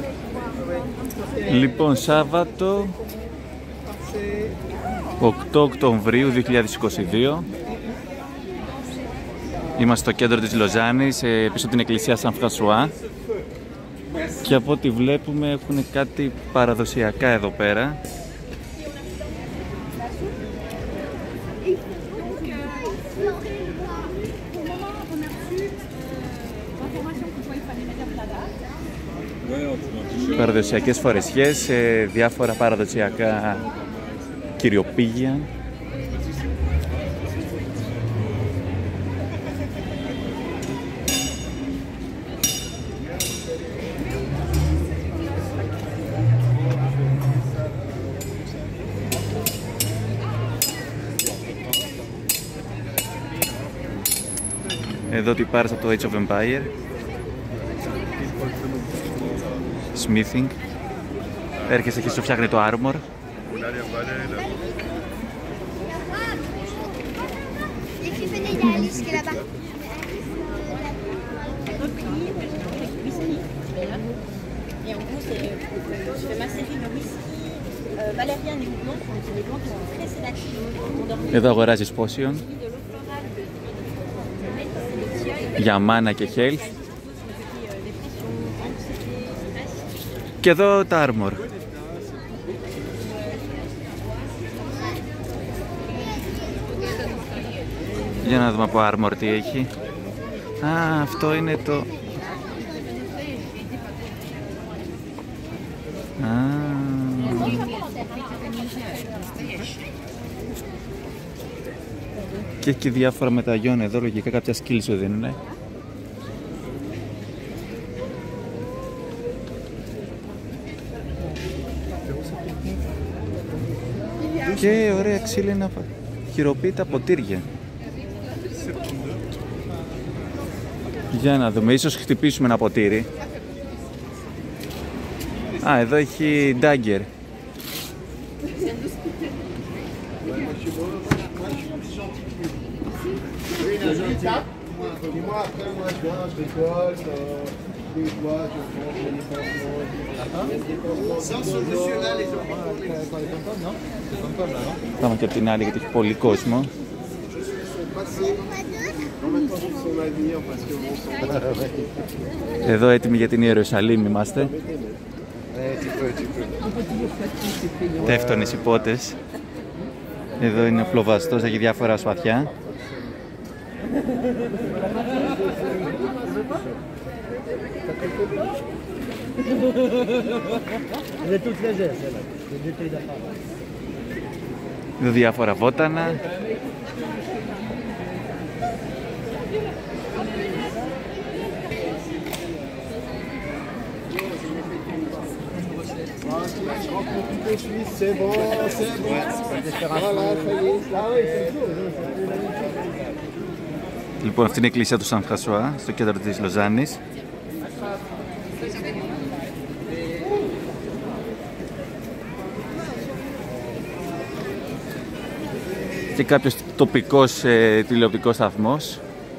Λοιπόν, Σάββατο 8 Οκτωβρίου 2022. Είμαστε στο κέντρο της Λοζάνης, πίσω την εκκλησία Σαν Φρανσουά. Και από ό,τι βλέπουμε έχουν κάτι παραδοσιακά εδώ πέρα. Παραδοσιακές φορεσιές, διάφορα παραδοσιακά κυριοπήγια. Εδώ τι πάρεις από το Age of Empire. Smithing. Έρχεσαι και σου φτιάχνει το armor. Εδώ αγοράζεις potion για mana και health. Και εδώ τα armor. Για να δούμε από armor τι έχει. Α, αυτό είναι το... Α. Και έχει διάφορα μεταγιών εδώ, λογικά κάποια skills σου δίνουνε. Και ωραία ξύλινα χειροποίητα ποτήρια. Για να δούμε, ίσως χτυπήσουμε ένα ποτήρι. Α, εδώ έχει dagger. Πάμε και από την άλλη γιατί έχει πολύ κόσμο. Εδώ έτοιμοι για την Ιερουσαλήμ είμαστε. Τεύτονες υπότες. Εδώ είναι ο φλοβαστός, έχει διάφορα σπαθιά. Εδώ διάφορα βότανα. Λοιπόν, αυτή είναι η εκκλησία του Σαν Φρανσουά, στο κέντρο της Λοζάνης. Και κάποιος τοπικός τηλεοπτικός σταθμός.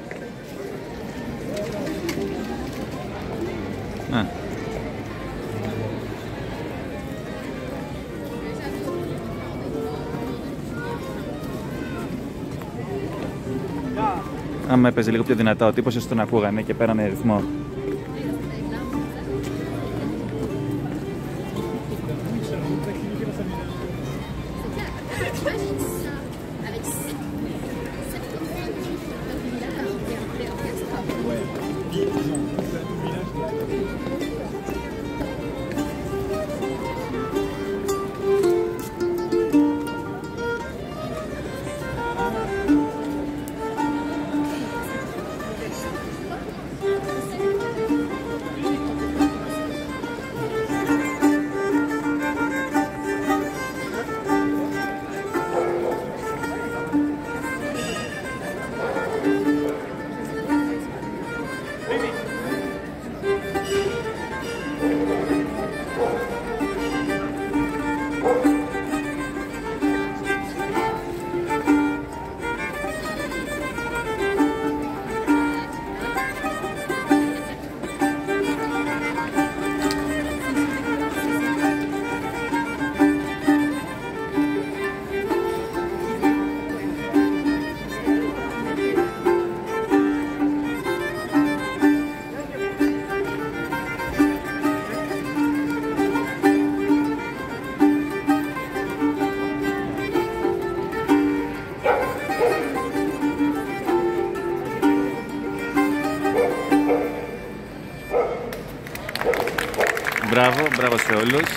Άμα έπαιζε λίγο πιο δυνατά ο τύπος, ίσως τον ακούγανε και πέρανε ρυθμό. Μπράβο, μπράβο σε όλους.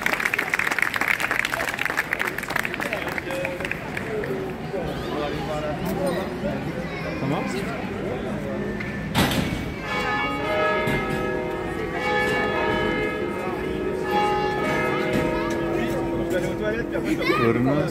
Τούρνος.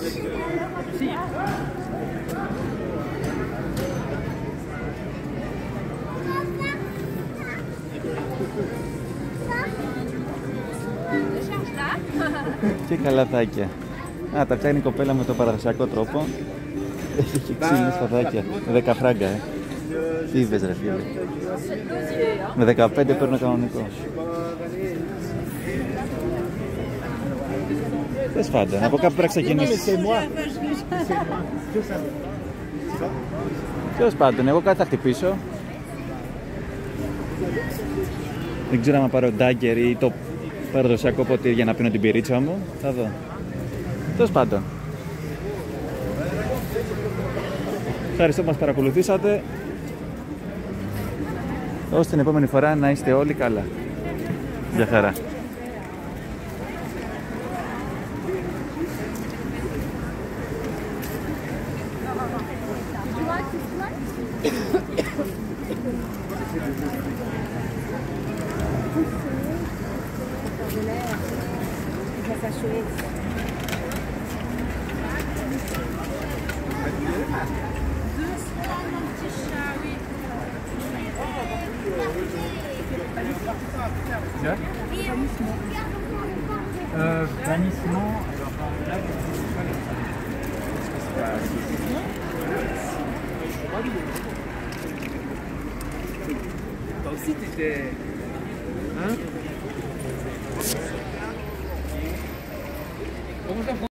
Και καλαθάκια. Α, τα κάνει η κοπέλα με το παραδοσιακό τρόπο. Έχει και ξύλινες φαδάκια. Με 10 φράγκα, Τι είπες ρε φίλε. Με 15 παίρνω κανονικό. Θες πάντα, από κάπου πρέπει να ξεκινήσεις. Τέλος πάντων, εγώ κάτι θα χτυπήσω. Δεν ξέρω αν πάρω ντάγκερ ή το παραδοσιακό ποτήρι για να πίνω την πυρίτσα μου. Θα δω. Τέλος πάντων. Ευχαριστώ που μας παρακολουθήσατε. Ώστε την επόμενη φορά να είστε όλοι καλά. Γεια χαρά. Bannissement. Toi aussi t'étais... Hein?